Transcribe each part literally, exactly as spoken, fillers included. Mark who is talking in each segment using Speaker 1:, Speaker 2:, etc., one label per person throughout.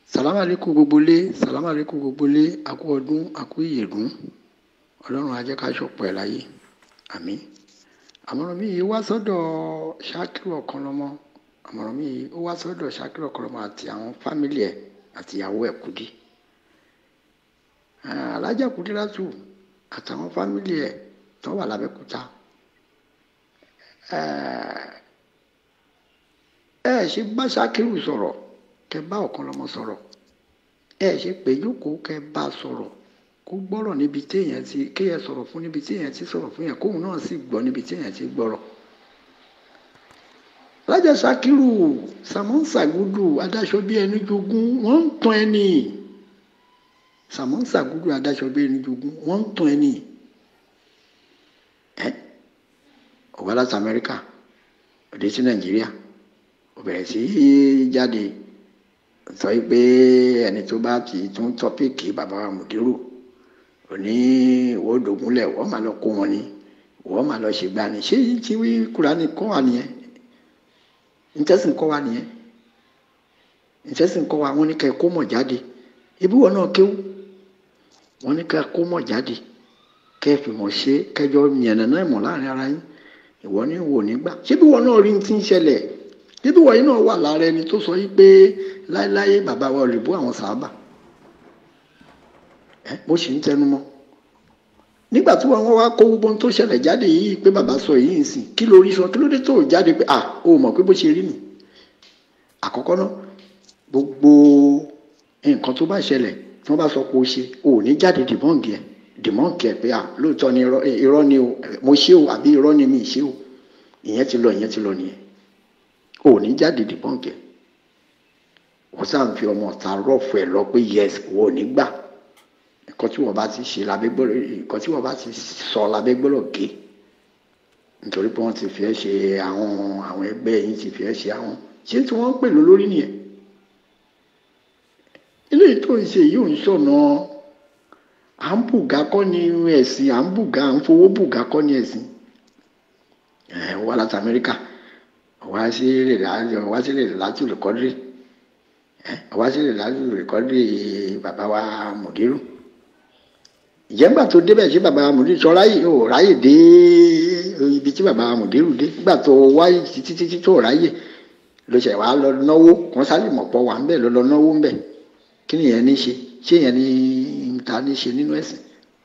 Speaker 1: Sàlámù alékùm gbogbo ilé, sàlámù alékùm gbogbo ilé, a kú ọdún, a kú ìyèdún. Ọlọ́run á jẹ́ ká ṣọ̀pọ̀ ẹ̀ láyé. Àmín. Àmọ̀ràn mi yìí wá sọ́dọ̀ Ṣákírù Ọ̀kanlọ́mọ. Àmọ̀ràn mi yìí ó wá sọ́dọ̀ Ṣákírù Ọ̀kanlọ́mọ àti àwọn fámìlì ẹ̀ àti ìyàwó ẹ̀ Kúdí. Alájà Kúdírátù àtàwọn fámìlì ẹ̀ tó wà lábẹ́kúta. Ẹ ṣe bá Ṣákírù sọ̀rọ̀, kẹ bá Ọ̀kanlọ́mọ sọ̀rọ̀. Ẹ ṣe pé jókòó kẹ bá sọ̀rọ̀ kó gbọ́rọ̀ níbi tí èèyàn ti kéèyàn sọ̀rọ̀ fún níbi tí èèyàn ti sọ̀rọ̀ fún yẹn kóun náà sì gbọ́ níbi tí èèyàn ti gbọ́rọ̀. Alájà Ṣákírù, Sàmọ́n Ṣàgùdù, adáṣọ bí ẹni jogún, wọ́n ń tan ẹni. Sàmọ́n Ṣàgùdù, adáṣọ bí ẹni jogún, wọ́n ń tan ẹni. Ẹ ó wá láti Amẹ́ríkà, ó dé sí Nàìjíríà, ó bẹ̀rẹ̀ sí í jáde sọ pé ẹni tó bá ti tún tọ́pìkì bàbá wa Mùdírù ò ní ìwọ òdògúnlẹ̀ wọ́n máa lọ kó wọn ni wọ́n máa lọ ṣègbà ni ṣé tí wí Kùránì kọ́ wa nìyẹn ìtẹ́sìn kọ́ wa nìyẹn ìtẹ́sìn kọ́ wa wọ́n ní kẹ́ kó mọ̀ jáde ibi wọn náà kéwú wọ́n ní kẹ́ kó mọ̀ jáde kẹ́ fìmọ̀ ṣe kẹjọ yànnà náà mọ̀ láàrin ara yín ìwọ ní wò nígbà ṣé bí wọn náà rí ti ń ṣẹlẹ̀ níbi wọ̀nyí náà wà lára ẹni tó sọ yìí pé láéláé bàbá wa ò lè bú àwọn sàábà ẹ mo sì ń tẹnu mọ́ nígbà tí wọn wá kó gbogbo tó ṣẹlẹ̀ jáde yìí pé bàbá sọ yìí ń sìn kí lórí sọ kí ló dé tó jáde pé ah o mọ̀ pé bó ṣe rí nì àkọ́kọ́ náà gbogbo nǹkan tó bá ṣẹlẹ̀ tí wọ́n bá sọ pé o ṣe o ò ní jáde dìmọ́ǹkì ẹ̀ dìmọ́ǹkì ẹ̀ pé ah lóòótọ́ ni irọ́ ni o mo ṣe o àbí irọ́ ni mi ṣe o ìyẹn ti lọ ìyẹn ti lọ nìyẹn o ò ní jáde dìbọ́ǹkì wọ́n sáà ń fi ọmọ ọ̀tá rọ́ọ̀fù ẹ̀ lọ pé yes wọ́n ò ní gbà nǹkan tí wọ́n bá ti ṣe lábẹ́gbọ́rọ̀ nǹkan tí wọ́n bá ti sọ lábẹ́gbọ́rọ̀ gé nítorí pé wọ́n ti fi ẹ́ ṣe àwọn àwọn ẹgbẹ́ yìí ti fi ẹ́ ṣe àwọn ṣé tí wọ́n ń pè ló lórí nìyẹn ilé tó ń ṣe yìí ò ń ṣọ̀nà à ń bùgá kọ́ ni ẹ̀sìn à ń bùgá à ń fowó bùgá kọ́ ni ẹ̀sìn ẹ̀ wá láti Amẹ́ríkà wá sí lè wá sí lè láti rìkọ́dírì wá sí lè láti rìkọ́dírì bàbá wa Mùdírù ìjẹ́gbà tó débẹ̀ sí bàbá wa Mùdírù sọ ráyè ò ráyè dé ibi tí bàbá wa Mùdírù dé nígbà tó wáyé títí títí tó ráyè ló ṣe wá lọ náwó kan sáré mọ̀pọ̀ wà ń bẹ̀ lọ lọ náwó ń bẹ̀ kí ni ìyẹn ní ṣe ṣé ìyẹn ní ta ní ṣe nínú ẹ̀sìn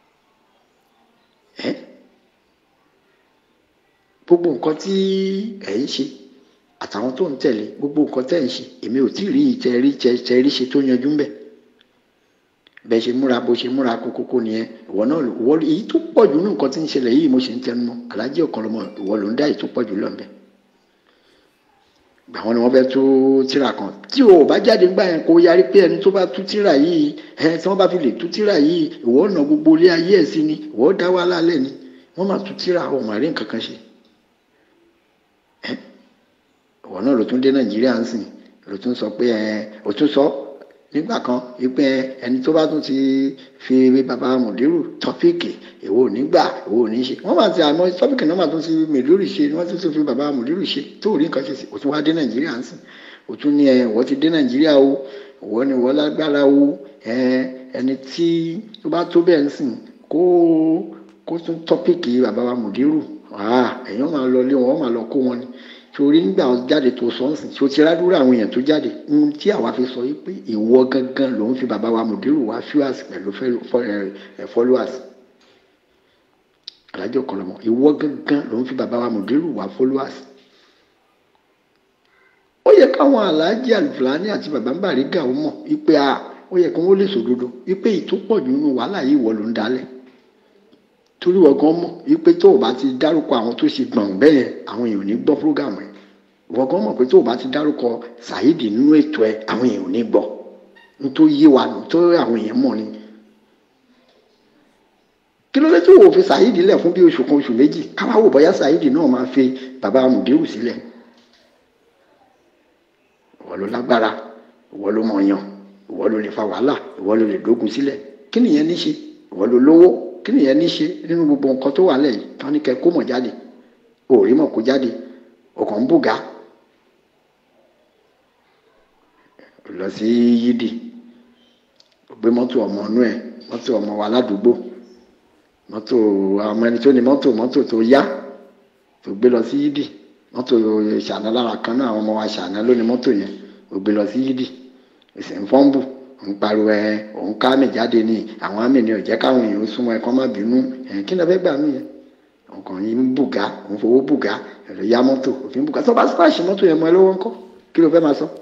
Speaker 1: gbogbo nǹkan tí ẹ̀ ń ṣe àtàwọn tó ń tẹ̀lé gbogbo nǹkan tẹ́ ń ṣe èmi ò tí ì rí ìtẹ̀rí tẹ̀rí ṣe tó yanjú ń bẹ̀ bẹ́ẹ̀ ṣe múra bó ṣe múra kókókó nìyẹn ìwọ náà ìwọ èyí tó pọ̀ jù ní nǹkan tí ń ṣẹlẹ̀ yìí mo ṣe ń tẹnu mọ́ Aláàjì Ọ̀kanlọ́mọ ìwọ ló ń dá èyí tó pọ̀ jù lọ́nbẹ̀ gbà wọn ni wọ́n fẹ́ tú tírà kan tí o bá jáde gbà yẹn kó yarí pé ẹni tó bá tú tírà yìí ẹ tí wọ́n bá fi lè tú tírà yìí ìwọ ọ̀nà gbogbo ilé ayé ẹ̀ sí ni ìwọ dá wà lálẹ́ ni wọ́n máa tú tírà ọ̀ màrí nǹkan kan ṣe ìwọ náà ló tún dé Nàìjíríà ń sìn ló tún sọ pé ẹ ò tún sọ nígbà kan wípé ẹni tó bá tún ti fi bàbá Mùdírù tọ́pìkì èwo ò ní gbà èwo ò ní ṣe wọ́n máa ti àmọ́ tọ́pìkì náà máa tún fi Mùdírù ṣe wọ́n tún fi bàbá Mùdírù ṣe tó rí nǹkan ṣe sí ò tún wá dé Nàìjíríà ń sìn ò tún ní ẹ ìwọ ti dé Nàìjíríà o ìwọ ni ìwọ lágbára o ẹ ẹni tí tó bá tó bẹ́ẹ̀ ń sìn kó kó tún tọ́pìkì bàbá wa Mùdírù ẹ̀yàn máa lọ lé wọn wọ́n máa lọ kó wọn ni torí nígbà jáde tó sọ ń sìn tí o ti rádúrà àwọn èèyàn tó jáde ohun tí àwa fi sọ yìí pé ìwọ gangan ló ń fi bàbá wa Mùdírù wá viewers pẹ̀lú followers Aláàjì Ọ̀kanlọ́mọ ìwọ gangan ló ń fi bàbá wa Mùdírù wá followers ó yẹ káwọn Aláàjì Al-Fulani àti bàbá Bariga ó mọ̀ wípé a ó yẹ kí wọ́n lè sòdodo wípé ìtúpọ̀ jù nínú wàhálà yìí ìwọ ló ń dálẹ̀ torí wọ́gán mọ̀ wípé tó o bá ti dárúkọ àwọn tó ṣe gbọ̀n bẹ́ẹ̀ àwọn èèyàn ò ní gbọ́ fúrógàmù ẹ̀ wọ́gán mọ̀ pé tó o bá ti dárúkọ Saheed nínú ètò ẹ̀ àwọn èèyàn ò ní gbọ́ nítorí yé wa nítorí àwọn èèyàn mọ̀ ni. kí ló dé tí o fi Saheed lẹ̀ fún bí oṣù kan oṣù méjì káwá wò bóyá Saheed náà máa fi bàbá Mùdírù sílẹ̀ ìwọ ló lágbára ìwọ ló mọ̀ọ́yàn ìwọ ló lè fa wàhálà ìwọ ló lè dógun sílẹ̀ kí nìyẹn ní ṣe ìwọ ló lówó kí nìyẹn ní ṣe nínú gbogbo nǹkan tó wà lẹ́yìn tán ní kẹ́ kó mọ̀ jáde òòrí mọ̀ kó jáde ọkàn ń bùgá lọ sí yídì ó gbé mọ́tò ọmọ inú ẹ̀, mọ́tò ọmọ wa ládùúgbò, mọ́tò ọmọ ẹni tó ní mọ́tò mọ́tò tó yá tó gbé lọ sí yídì, mọ́tò Ṣàná lára kan náà àwọn ọmọ wa Ṣàná ló ní mọ́tò yẹn, ó gbé lọ sí yídì, èsì ń fọ́nbù, ń pariwo ẹ òun ká mi jáde ní àwọn àmì ni ò jẹ́ káwọn èèyàn súnmọ́ ẹ kán má bínú ẹ kí ló fẹ́ gbà mí yẹn, ọkàn yìí ń bùgá, òun fowó bùgá, ẹ lọ yá mọ́tò òfin bùgá, tó bá sípàṣì mọ́tò yẹn mọ́ ẹ lọ́wọ́ ńkọ́ kí ló fẹ́ máa sọ.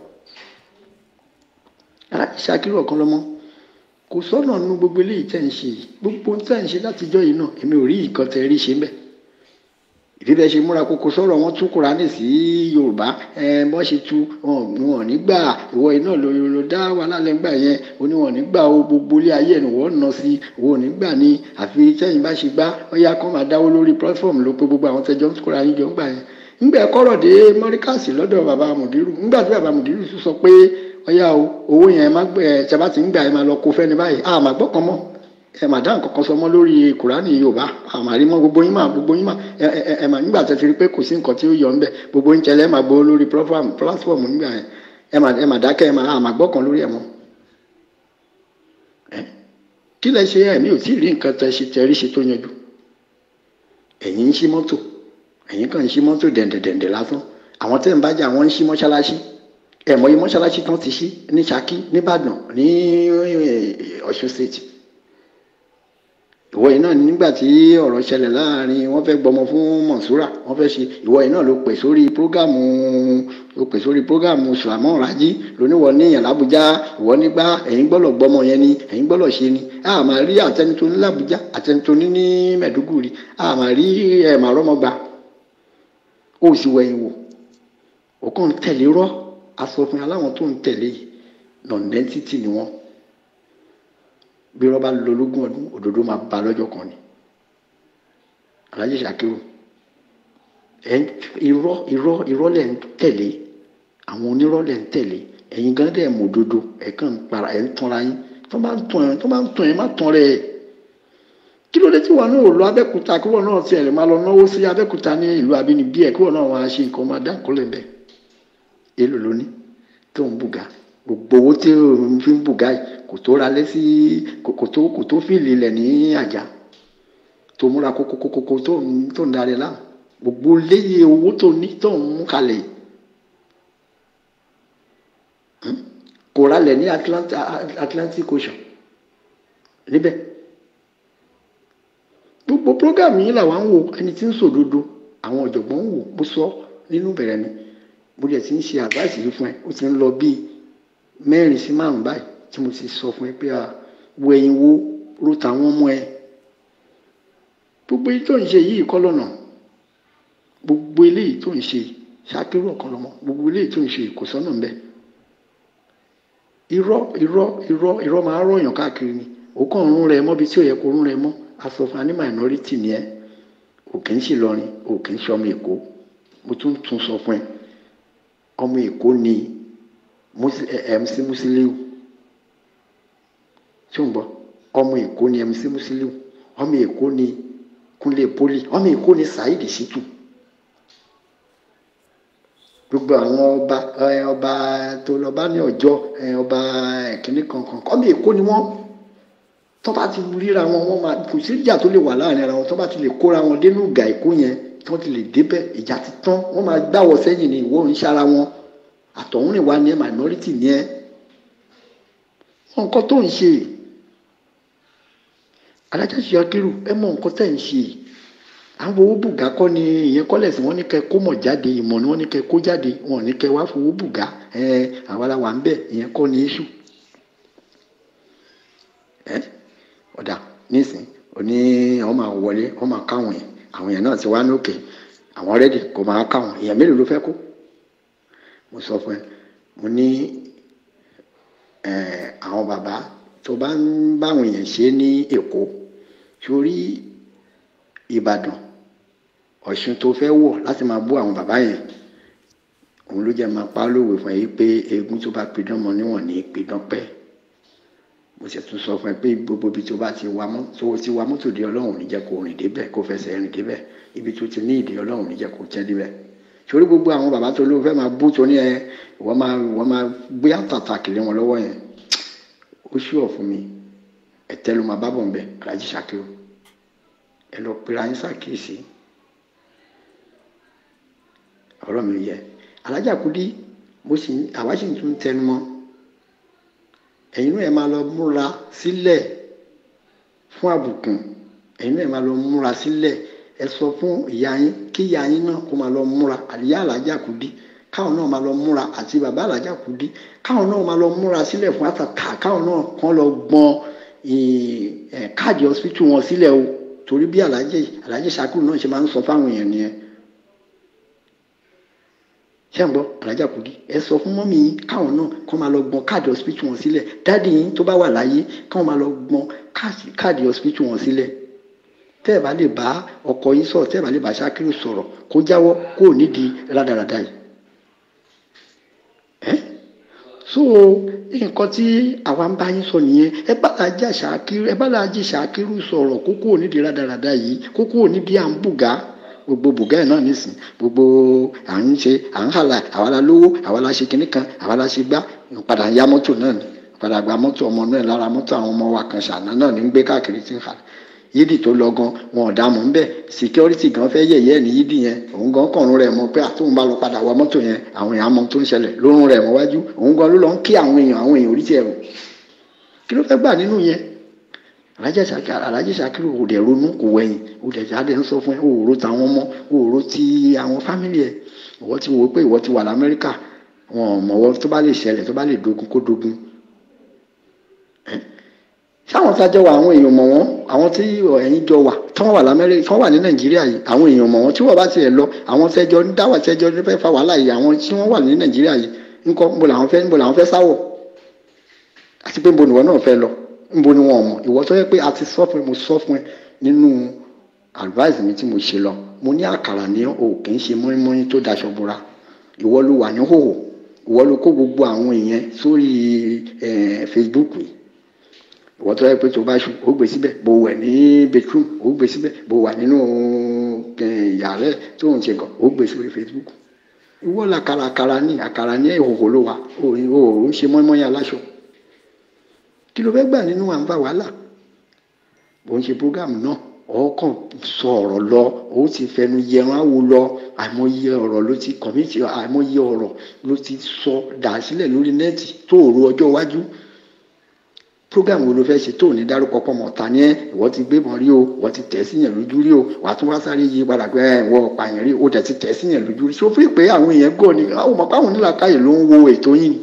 Speaker 1: Ṣàkírù ọ̀kan lọ́mọ kò sọ́nà nínú gbogbo eléyìí tẹ́ ń ṣe yìí, gbogbo tẹ́ ń ṣe látijọ́ yìí náà èmi ò rí nǹkan tẹ́ rí ṣe ń bẹ̀. ìdílé ṣe múra kókó sọ̀rọ̀ wọn tún Kùránì sí Yorùbá ẹ bọ́ ṣe tu wọn nígbà ìwọ iná ló ló dá wà lálẹ́ ńgbà yẹn oníwọ̀n nígbà o gbogbo ilé ayé ẹ̀nù wọ́n nà sí owó nígbà ni àfi tẹ́yìn bá ṣe gbá ọyá kan máa dáwó lórí platform ló pé gbogbo àwọn tẹ́jọ́ ń kóra yín jọ ńgbà yẹn ńgbà ẹ̀kọ́rọ̀ dé mọ́ríkàsì lọ́dọ̀ bàbá Mùdírù ńgbà tí bàbá Mùdírù tún sọ pé ọyá o owó yẹn ẹ má gbẹ ẹ tẹ́ bá ti ń gbà ẹ máa lọ kó fẹ́ni báyìí a máa gbọ́ kan mọ́ ẹ máa dá nǹkan kan sọ mọ́ lórí Kùránì Yorùbá a máa rí mọ́ gbogbo yín mà gbogbo yín mà ẹ ẹ ẹ mà nígbà tẹ́ ti rí pé kò sí nǹkan tí ó yọ ńbẹ̀ gbogbo yín tẹ́lẹ̀ máa gbọ́ lórí platform nígbà yẹn ẹ máa ẹ máa dákẹ́ ẹ máa a máa gbọ́ kan lórí ẹ̀ mọ́ ẹ kí lẹ ṣe ẹ̀mí ò tí ì rí nǹkan tẹ́ ṣe tẹ́ rí ṣe tó yanjú ẹ̀yin ń ṣí mọ́tò ẹ̀yin kàn ń ṣí mọ́tò dẹ̀ndẹ̀dẹ̀ndẹ̀ lásán àwọn tẹ́ ń bá jà wọ́n ń ṣí mọ́ṣáláṣí ẹ̀mọ́ yìí mọ́ṣáláṣí tán ti ṣí ní Ṣakí nìbàdàn ní Ọ̀ṣun state ìwọ yìí náà nígbà tí ọ̀rọ̀ ṣẹlẹ̀ láàrin wọ́n fẹ́ gbọmọ fún Mọ̀nsúrà wọ́n fẹ́ ṣe ìwọ yìí náà ló pè sórí prógámù ló pè sórí prógámù Sùlámọ́ Rájí lóníwọ̀ níyàn l'Ábújá ìwọ nígbà ẹ̀yin gbọ́dọ̀ gbọmọ yẹn ni ẹ̀yin gbọ́dọ̀ ṣe ni a máa rí àtẹnitó ní l'Ábújá àtẹnitó ní ní Mẹ̀dúgùrì a máa rí ẹ̀ máa rọ́mọgbà ó sì wẹ̀yìn wò ó kàn ń tẹ̀lé rọ́ asọ̀fin aláwọn tó ń tẹ̀lé nọ̀nẹ́ntìtì ni wọ́n bí rọ́bà lọ lógún ọdún òdodo máa ba lọ́jọ́ kan ni Alhaji Ṣàkírù irọ́ irọ́ irọ́ lẹ̀ ń tẹ̀lé àwọn onírọ́ lẹ̀ ń tẹ̀lé ẹ̀yin gan dẹ̀ mọ̀ òdodo ẹ̀ kàn ń para ẹ̀ ń tanra yín tó bá ń tàn ẹ̀ tó bá ń tàn ẹ̀ má tàn rẹ̀ kí ló dé tí wọn náà lọ Abẹ́òkúta kí wọn náà tiẹ̀ lè máa lọ náwó sí Abẹ́òkúta ní ìlú abínibí ẹ̀ kí wọn náà wá ṣe nǹkan máa dá nǹkan lẹ̀ bẹ́ẹ̀ èlò lóní tó ń bùgá gbogbo owó tí òun fi ń bùgá yìí kò tó ra lé sí kò tó kò tó fìlì ilẹ̀ ní Àjà tó múra kókókókó tó ń tó ń darí láwọn gbogbo léyè owó tó ní tó ń mú kalẹ̀ yìí kò ralẹ̀ ní Atlantic Ocean níbẹ̀ gbogbo program yìí làwọn ń wo ẹni tí ń sòdodo àwọn ọ̀jọ̀gbọ́n ń wò bó sọ nínú bẹ̀rẹ̀ mi bó dẹ̀ ti ń ṣe advice yìí fún ẹ ó ti ń lọ bíi mẹ́rin sí márùn-ún báyìí tí mo ti sọ fún ẹ pé wo ẹyin wo ro tàwọn ọmọ ẹ gbogbo èyí tó ń ṣe yìí kọ́ lọ́nà gbogbo eléyìí tó ń ṣe Ṣàkírù ọ̀kan lọ́mọ gbogbo eléyìí tó ń ṣe kò sọ́nà ń bẹ irọ́ irọ́ irọ́ irọ́ máa rọ̀yàn káàkiri ni ó kàn ń rún rẹ mọ́ bí tí ò yẹ kó rún rẹ mọ́ asọ̀fún ní minority ni ẹ ò kì í ṣe lọrin ò kì í ṣe ọmọ Èkó mo tún tún sọ fún ẹ ọmọ Èkó ni M C Musiliu tí ó ń bọ̀ ọmọ Èkó ni M C Musiliu ọmọ Èkó ni Kúnlé Poli ọmọ Èkó ni Saheed Shittu gbogbo àwọn ọba ọba tó lọ́ba ní ọjọ́ ọba ìkíní kankan ọmọ Èkó ni wọ́n tó bá ti ríra wọn wọ́n máa kò sí ìjà tó lè wà láàrin ara wọn tó bá ti lè kóra wọn dénú ìgà Èkó yẹn tó ti lè débẹ̀ ìjà ti tán wọ́n máa gbáwọ̀ sẹ́yìn ní ìwọ ń ṣára wọn àtọ̀hún rìn wá ní ẹ minority ní ẹ nǹkan tó ń ṣe Alhaji Ṣàkírù ẹ mọ nǹkan tẹ́ ń ṣe àwọn owó bùgá kọ́ ni ìyẹn kọ́lẹ̀ sí wọ́n ní kẹ́ kó mọ̀ jáde ìmọ̀ ni wọ́n ní kẹ́ kó jáde wọn ò ní kẹ́ wá fowó bùgá ẹ àwọn aláwa ń bẹ̀ ìyẹn kọ́ ni iṣu ẹ ọ̀dà nísìn òní àwọn máa wọlé wọ́n máa káwọn yẹn àwọn yẹn náà ti wá lókè àwọn rẹ́dì kò máa káwọn èèyàn mélòó ló fẹ́ kó mo sọ fún ẹ mo ní àwọn bàbá tó bá ń báwọn èèyàn ṣe ní Èkó sórí Ìbàdàn Ọ̀ṣun tó fẹ́ wọ̀ láti máa bú àwọn bàbá yẹn òun ló jẹ́ máa pa lówe fún ẹ yìí pé eégún tó bá pidán mọ níwọ̀n ní pidán pẹ́ mo sì tún sọ fún ẹ pé gbogbo ibi tó bá ti wa mọ́tò tó ti wa mọ́tò dé Ọlọ́run ní jẹ́ kó rìn débẹ̀ kó fẹsẹ̀ rìn débẹ̀ ibi tó ti ní ìdí Ọlọ́run ní jẹ́ kó tẹ́ débẹ̀ sórí gbogbo àwọn bàbá tó ló fẹ́ máa bú tó ní ẹ wọ́n máa wọ́n máa gbé àtàtà kìlẹ̀ wọn lọ́wọ́ yẹn ó ṣú ọ̀ fún mi ẹ̀tẹ́ ló máa bá bọ̀ ń bẹ̀ Alhaji Sakiru ẹ lọ pera yín ṣàkíyèsí ọ̀rọ̀ mi yẹ Alhaja Kudi mo sì àwa sì tún tẹnu mọ́ ẹ̀yin náà ẹ máa lọ múra sílẹ̀ fún àbùkùn ẹ̀yin náà ẹ máa lọ múra sílẹ̀ ẹ sọ fún ìyá yín kí ìyá yín náà kó máa lọ múra àríyá Alhaja Kudi káwọn náà máa lọ múra àti bàbá Alhaja Kudi káwọn náà máa lọ múra sílẹ̀ fún àtàtà káwọn náà kàn lọ gbọ́n káàdì hospital wọn sílẹ̀ o torí bí Alhaji Sakiru náà ṣe máa ń sọ fáwọn èèyàn nìyẹn ṣé ń gbọ́ Alhaja Kudi ẹ sọ fún mọ́mí yín káwọn náà kàn máa lọ gbọ́n káàdì hospital wọn sílẹ̀ dáàdì yín tó bá wà láyé káwọn máa lọ gbọ́n káàdì hospital wọn sílẹ̀ tẹ́ ẹ̀ bá lè bá ọkọ yín sọ̀rọ̀ tẹ́ ẹ̀ bá lè bá Sakiru sọ̀rọ̀ kó jáwọ́ kó nídìí rádaràda yìí ẹ́ so nǹkan tí àwa ń bá yín sọ nìyẹn ẹ bá Alhaji Sakiru ẹ bá Alhaji Sakiru sọ̀rọ̀ kókó nídìí rádaràda yìí kókó nídìí à ń bùgá gbogbo bùgá ẹ̀ náà nísìn gbogbo à ń ṣe à ń hàlà àwa la lówó àwa la ṣe kinní kan àwa la ṣe gbá padà ya mọ́tò náà ni padà gba mọ́tò ọmọ náà lára mọ́tò àwọn ọmọ wa kan ṣàná náà ní ń gbé káàkiri tí ń hàlà yídì tó lọ gan wọn ò dààmú ńbẹ security gan fẹ́ yẹ̀yẹ́ ní yídì yẹn òun gan kọrun rẹ̀ mọ̀ pé àtúntò bá lọ padà wọ mọ́tò yẹn àwọn èèyàn mọ̀ tó ń ṣẹlẹ̀ lórun rẹ̀ mọ́ wájú òun gan ló lọ ń kí àwọn èèyàn àwọn èèyàn orí tiẹ̀ rò kí ló fẹ́ gbà nínú yẹn Alhaji Sakiru ò dẹ̀ ronú kò wẹ̀yìn ò dẹ̀ jáde ń sọ fún ẹ òòró tàwọn ọmọ òòró ti àwọn fámìlì ẹ ìwọ ti wò pé ìwọ ti wà l'Amẹ́ríkà wọn ò mọ̀wọ́ tó bá lè ṣẹlẹ̀ tó bá lè dogun kó dogun sáwọn tá a jọ wà àwọn èèyàn mọ̀ wọ́n àwọn tí ẹ̀yin jọ wà tí wọ́n wà l'Amẹ́ríkà tí wọ́n wà ní Nàìjíríà yìí àwọn èèyàn mọ̀ wọ́n tí wọ́n bá tiẹ̀ lọ àwọn tẹ́jọ ń dáwà tẹ́jọ ń fẹ́ fa wàhálà yìí àwọn tí wọ́n wà ní Nàìjíríà yìí ńkọ́ ńbo làwọn fẹ́ ńbo làwọn fẹ́ sáwọ̀ àti pé ńbo nìwọ náà fẹ́ lọ ńbo ni wọn mọ̀ ìwọ tó yẹ pé a ti sọ fún ẹ mo sọ fún ẹ nínú advice mi tí mo ṣe lọ mo ní àkàrà ní o kì í ṣe mọ́ínmọ́ín tó daṣọ bora ìwọ ló wà ní hòhò ìwọ ló kó gbogbo àwọn èèyàn sórí Facebook yìí ìwọ tó yẹ pé tó bá ṣu ó gbé síbẹ̀ bó wẹ̀ ní bedroom ó gbé síbẹ̀ bó wà nínú yàrá tó ń ṣe gan ó gbé sórí Facebook ìwọ la kàràkàrà ní àkàrà ní ìhòhò ló wà ó ń ṣe mọ́ínmọ́ín aláṣọ kí ló fẹ́ gbà nínú à ń fa wàhálà bó ń ṣe program náà ọkàn sọ ọ̀rọ̀ lọ ó ti fẹnu yẹran áwo lọ àìmọye ọ̀rọ̀ ló ti kọ̀mítì àìmọye ọ̀rọ̀ ló ti sọ dà sílẹ̀ lórí nẹ́ẹ̀tì tó rò ọjọ́ iwájú program wo ló fẹ́ ṣe tó ní dárúkọ pọ̀ mọ́ ta ni ẹ́ ìwọ ti gbé mọ́ rí o ìwọ ti tẹ̀ sí yẹn lójú rí o wà á tún wá sáré yí padà pé ẹ̀ ìwọ pààyàn rí o dẹ̀ ti tẹ̀ sí yẹn lójú rí so fún ìpè àwọn èèyàn gọ̀ ni àwọn ọmọ báwọn nílàkàyè ló ń wo ètò yìí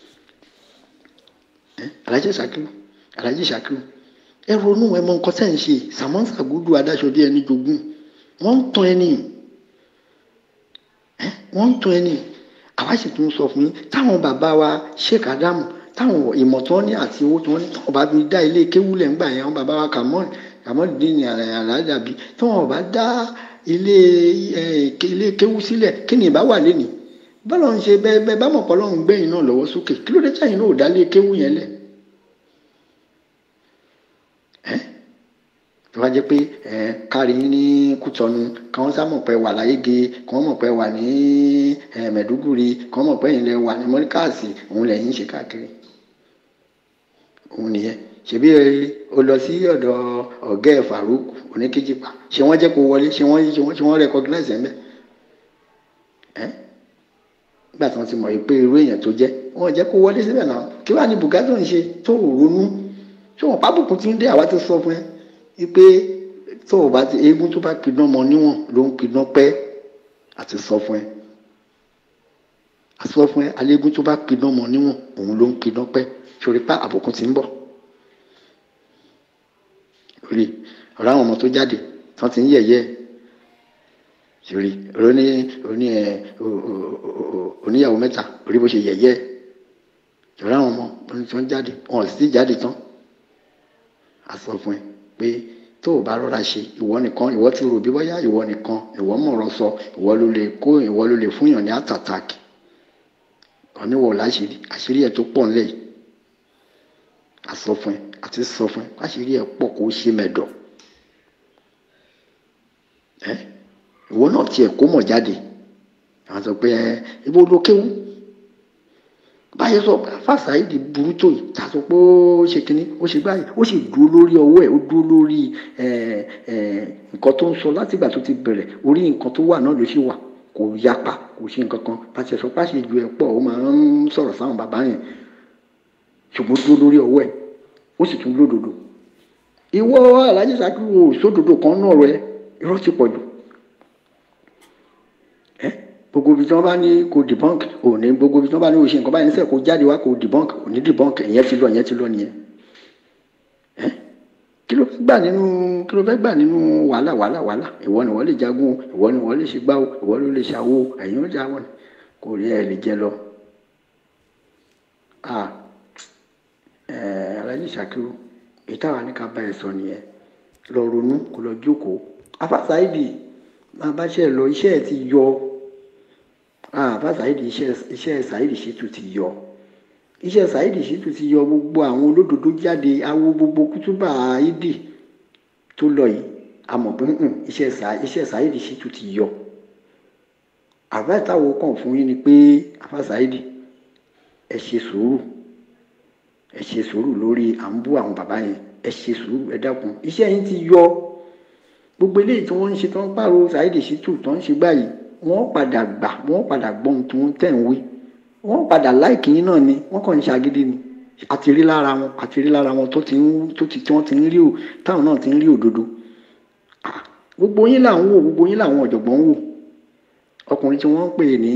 Speaker 1: Alhaji Sakiru Alhaji Sakiru ẹ ronú ẹ mọ nǹkan tẹ́ ń ṣe Saman Sagudu Adáṣọdé ẹni jogún wọ́n ń tàn ẹni wọ́n ń tàn ẹni àwa sì tún sọ fún yín táwọn bàbá wa Sheikh Adamu táwọn ìmọ̀ tí wọ́n ní àti owó tí wọ́n ní táwọn bá fi dá ilé kéwúlẹ̀ ńgbà yẹn àwọn bàbá wa Kamol Kamol dín ní Aládàbí tí wọ́n bá dá ilé ilé kéwú sílẹ̀ kí ni ìbá wà lẹ́nìí bọ́lọ̀ ń ṣe bẹ́ẹ̀ bẹ́ẹ̀ bá mọ̀ pọ̀ lọ́run gbẹ̀yìn náà lọ́wọ́ sókè kí ló dé táyìn náà ò dá ilé kéwú yẹn lẹ̀ tó bá jẹ́ pé kárí ní Kútọ́nù káwọn sá mọ̀ pé wà láyége káwọn mọ̀ pé wà ní Mẹ̀dúgùrí káwọn mọ̀ pé ilẹ̀ wà ní Mọ́ríkàsì òun lẹ́yìn ṣe káàkiri òun nìyẹn ṣebí o lọ sí ọ̀dọ̀ ọ̀gá ẹ̀ Farouk Oníkejìpá ṣé wọ́n jẹ́ kó wọlé ṣé wọ́n ṣé wọ́n recognize ẹ̀ ń bẹ́ ẹ́ nígbà tí wọ́n ti mọ̀ pé irú èèyàn tó jẹ́ wọ́n jẹ́ kó wọlé síbẹ̀ náà kí wàá ní bùkátà ń ṣe tó ronú tí wọ́n pábùkù ti ń dé àwa ti sọ fún ẹ wípé tó o bá ti eégún tó bá pidán mọ níwọ̀n ló ń pidán pẹ́ àti sọ fún ẹ àti sọ fún ẹ alégún tó bá pidán mọ níwọ̀n òun ló ń pidán pẹ́ sórí pa àbùkù ti ń bọ̀ rí ọ̀rọ̀ àwọn ọmọ tó jáde tí wọ́n ti ń yẹ̀yẹ́ sórí oní oní ẹ oníyàwó mẹ́ta orí bó ṣe yẹ̀yẹ́ ọ̀rọ̀ àwọn ọmọ tí wọ́n jáde wọn ò sì jáde tán àsọ fún ẹ pé tó o bá rọra ṣe ìwọ nìkan ìwọ ti rò bí bóyá ìwọ nìkan ìwọ mọ̀rọ̀ sọ ìwọ ló lè kó ìwọ ló lè fúnyàn ní àtàtàkì oníwọ̀ láṣìírí àṣírí ẹ̀ tó pọ̀ ńlẹ̀ yìí àsọ fún ẹ àti sọ fún ẹ àṣírí ẹ̀ pọ̀ kó ṣe mẹ́dọ̀ ẹ ìwọ náà tiẹ̀ kó mọ̀ jáde àwọn sọ pé ẹ ibo ló kéwú báyẹn sọ pé Alfa Saheed burú tó yìí ta sọ pé ó ṣe kínní ó ṣe báyìí ó sì dúró lórí ọwọ́ ẹ̀ ó dúró lórí nǹkan tó ń sọ látìgbà tó ti bẹ̀rẹ̀ orí nǹkan tó wà náà ló ṣì wà kò yapa kò ṣe nǹkan kan pàṣẹ sọ pàṣẹ ju ẹ̀ pọ̀ ó máa ń sọ̀rọ̀ sáwọn bàbá yẹn ṣùgbọ́n dúró lórí ọwọ́ ẹ̀ ó sì tún lódodo. Ìwọ Alhaji Sakiru sódodo kan náà rẹ irọ́ ti pọ̀ jù gbogbo ibi tí wọ́n bá ní kò debunk ò ní gbogbo ibi tí wọ́n bá ní o ṣe nǹkan báyìí níṣẹ́ kò jáde wá kò debunk ò ní debunk ìyẹn ti lọ ìyẹn ti lọ nìyẹn kí ló fẹ́ gbà nínú kí ló fẹ́ gbà nínú wàhálà wàhálà wàhálà ìwọ ni wọ́n lè jagun ìwọ ni wọ́n lè ṣe gbáwo ìwọ ló lè ṣàwo ẹ̀yin ó jà wọn kò rí ẹ̀ lè jẹ lọ. Alhaji Sakiru ìtawà ní ká bá ẹ sọ nìyẹn lọ ronú kó lọ jókòó. Alfa Saheed máa bá ṣe lọ iṣẹ́ ẹ ti yọ Alfa Saheed iṣẹ́ Saheed Shittu ti yọ iṣẹ́ Saheed Shittu ti yọ gbogbo àwọn olódodo jáde awo gbogbo kútúbà ìdí tó lọ yìí a mọ̀ pé iṣẹ́ Saheed Shittu ti yọ. àbá ìtawọ̀ kàn fún yín ni pé Alfa Saheed ẹ ṣe sùúrù ẹ ṣe sùúrù lórí à ń bú àwọn bàbá yẹn ẹ ṣe sùúrù ẹ dákun iṣẹ́ yín ti yọ gbogbo eléyìí tí wọ́n ń ṣe tó ń pààrọ̀ Saheed Shittu tó ń ṣe báyìí wọ́n padà gbà wọ́n padà gbọ́ ohun tí wọ́n tẹ̀ ń wí wọ́n padà láìkì yín náà ni wọ́n kàn ń ṣàgídí ni àti rí lára wọn àti rí lára wọn tó ti ń tó ti tí wọ́n ti ń rí ò táwọn náà ti ń rí òdodo gbogbo yín là ń wò gbogbo yín làwọn ọ̀jọ̀gbọ́n ń wò ọkùnrin tí wọ́n ń pè ní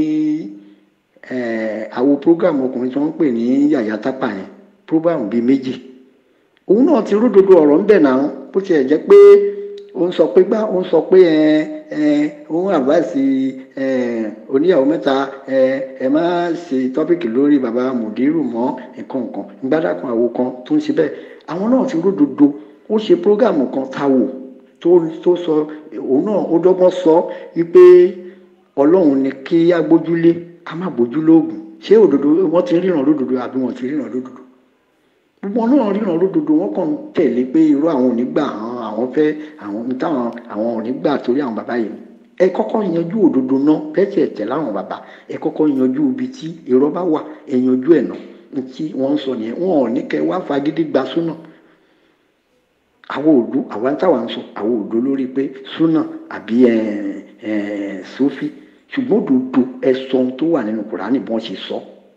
Speaker 1: àwo program ọkùnrin tí wọ́n ń pè ní Yàyà Tápà yẹn program bíi méjì òun náà ti ródodo ọ̀rọ̀ ń bẹ̀ náà bó tiẹ̀ jẹ́ pé ó ń sọ pé gbá ó ń sọ pé ẹ ẹ òun àbáṣe ẹ oníyàwó mẹ́ta ẹ ẹ má ṣe tọ́pìkì lórí bàbá Mùdírù mọ́ nǹkan nǹkan ìgbádàkan àwo kan tó ń ṣe bẹ́ẹ̀ àwọn náà ti ródodo ó ṣe prógámù kan táwò tó tó sọ òun náà ó dọ́gbọ́n sọ wípé Ọlọ́run ni kí á gbójúlé ká má gbójú lóògùn ṣé òdodo wọ́n ti ríran lódodo àbí wọ́n ti ríran lódodo gbogbo náà ríran lódodo wọ́n kàn ń tẹ̀lé pé irú àwọn onígbà àwọn fẹ́ àwọn táwọn àwọn onígbà torí àwọn bàbá yìí ẹ kọ́kọ́ yanjú òdodo náà bẹ́ẹ̀ tiẹ̀ tẹ̀ láwọn bàbá ẹ kọ́kọ́ yanjú ibi tí irọ́ bá wà ẹ yanjú ẹ̀ náà tí wọ́n ń sọ nìyẹn wọn ò ní kẹ́ wá fagídí gba súnà àwọn òdu àwọn táwọn ń sọ àwọn òdu lórí pé súnà àbí ẹ ẹ sófì ṣùgbọ́n òdodo ẹ sọ ohun tó wà nínú Kùránì bọ́n ṣe sọ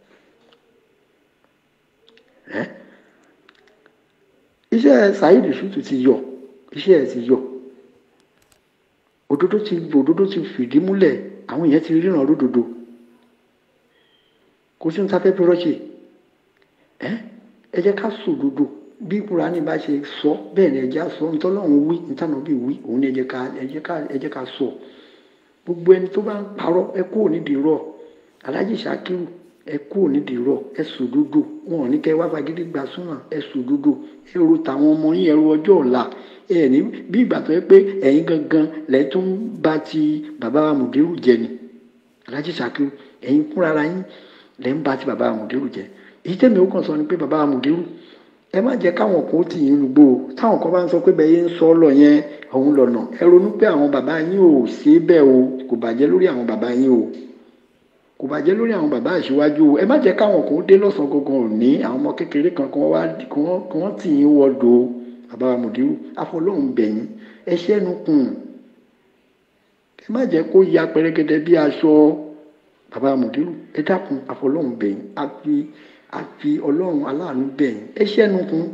Speaker 1: ẹ́ iṣẹ́ Saheed Shittu ti yọ iṣẹ́ ẹ̀ ti yọ òdodo ti òdodo ti fìdí múlẹ̀ àwọn èèyàn ti ríran lódodo kò sí ní ta fẹ́ fi rọ́ṣẹ̀ ẹ́ ẹ jẹ́ ká sọ òdodo bí Kùránì bá ṣe sọ bẹ́ẹ̀ ni ẹ jẹ́ sọ ntọ́lọ́run wí ntànà bí wí òun ni ẹ jẹ́ ká ẹ jẹ́ ká ẹ jẹ́ ká sọ gbogbo ẹni tó bá ń parọ́ ẹ kúrò nídìí rọ Alhaji Sakiru ẹ kúrò nídìí rọ ẹ sòdodo wọn ò ní kẹ wá fagídí gba súnà ẹ sòdodo ẹ ro tàwọn ọmọ yín ẹ ro ọjọ́ ọ̀la ẹ ní bí ìgbà tó yẹ pé ẹ̀yin gangan lẹ tún bá ti bàbá wa Mùdírù jẹ ni Alhaji Sakiru ẹ̀yin fúnra ara yín lẹ ń bá ti bàbá wa Mùdírù jẹ èyí tẹ̀mí ó kàn sọ ni pé bàbá wa Mùdírù ẹ má jẹ́ káwọn kan ó tì yín lùgbò táwọn kan bá ń sọ pé bẹ́ẹ̀ yín ń sọ lọ yẹn òun lọ́nà ẹ ronú pé àwọn bàbá yín ò ṣe bẹ́ẹ̀ o kò bàjẹ́ lórí àwọn bàbá yín o kò bàjẹ́ lórí àwọn bàbá àṣíwájú o ẹ má jẹ́ káwọn kan ó dé lọ́sàn-án gangan òní àwọn ọmọ kékeré kan kan wá kí wọ́n tì yín wọ́dọ̀ bàbá wa Mùdírù àfọlọ́hún bẹ̀yìn ẹ ṣẹ́nu kùn ẹ má jẹ́ kó ya pẹrẹgẹdẹ bí aṣọ bàbá wa Mùdírù ẹ dákun àfọlọ́hún bẹ̀yìn àfi àfi Ọlọ́run aláàánú bẹ̀yìn ẹ ṣẹ́nu kùn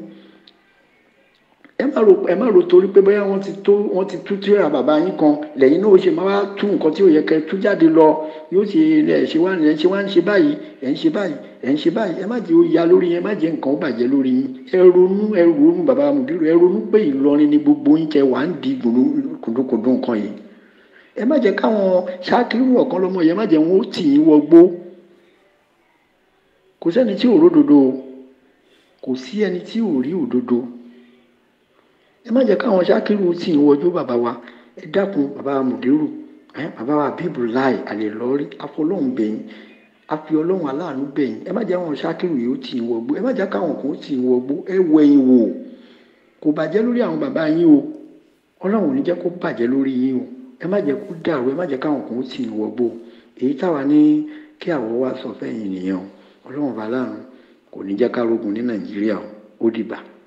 Speaker 1: ẹ má ro ẹ má ro torí pé bóyá wọ́n ti tó wọ́n ti tú tíra bàbá yín kan lẹ́yìn náà ó ṣe máa wá tú nǹkan tí ò yẹ kẹ́ tú jáde lọ yóò ṣe ẹ ṣe wá ẹ ṣe wá ń ṣe báyìí ẹ ń ṣe báyìí ẹ ń ṣe báyìí ẹ má jẹ́ ó ya lórí yín ẹ má jẹ́ nǹkan ó bàjẹ́ lórí yín ẹ ronú ẹ ronú bàbá Mùdírù ẹ ronú pé Ìlọrin ni gbogbo yín tẹ wà ń di kùndùkùndù nǹkan yìí ẹ má jẹ́ káwọn Sakiru ọ̀kan lọ́mọ yẹn má jẹ́ wọn ó tì yín wọgbó kò sẹ́ni tí ò ródodo kò sí ẹni tí ò rí òdodo ẹ má jẹ́ káwọn Sakiru tì yín wọjú bàbá wa ẹ dákun bàbá Mùdírù ẹ bàbá wa Bíbùláì Àlèlọ́rí afọlọ́hún bẹ̀yìn afi Ọlọ́run aláàánú bẹ̀yìn ẹ má jẹ́ àwọn Sakiru yìí ó tì yín wọgbó ẹ má jẹ́ káwọn kan ó tì yín wọgbó ẹ wẹ̀yìn wò kò bàjẹ́ lórí àwọn bàbá yín o Ọlọ́run ò ní jẹ́ kó bàjẹ́ lórí yín o ẹ má jẹ́ kó dàrú ẹ má jẹ́ káwọn kan ó tì yín wọgbó èyí táwa ní kí àwọ̀ wa sọ fẹ́yìn nìyẹn o ọlọ́run bá láàánú kò ní jẹ́ ká rógun ní nàìjíríà ó dìgbà.